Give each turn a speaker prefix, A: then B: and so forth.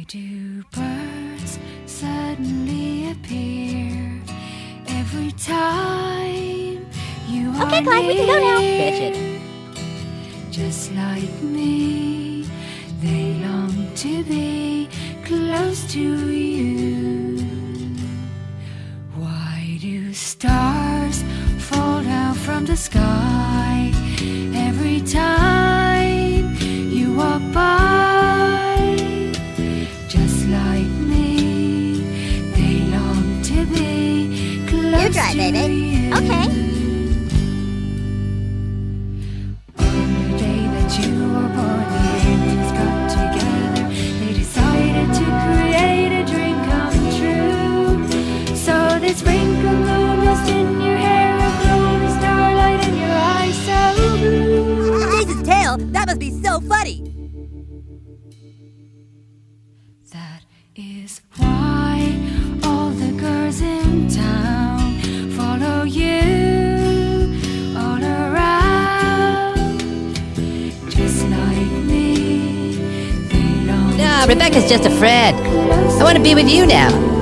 A: do birds suddenly appear every time you are
B: Okay, Clyde, we can go now.
A: Bitchin'. Just like me, they long to be close to you. Why do stars fall down from the sky every time you walk by? Just like me, they long to be close
B: You drive,
A: to
B: baby.
A: you.
B: Okay.
A: On the day that you were born, the angels got together. They decided to create a dream come true. So they sprinkled moon dust in your hair, a glowing starlight in your eyes so blue.
B: Jesus, tail, that must be so funny.
A: That is why all the girls in town follow you all around. Just like me, they long
C: No, Rebecca's just a friend. I want to be with you now.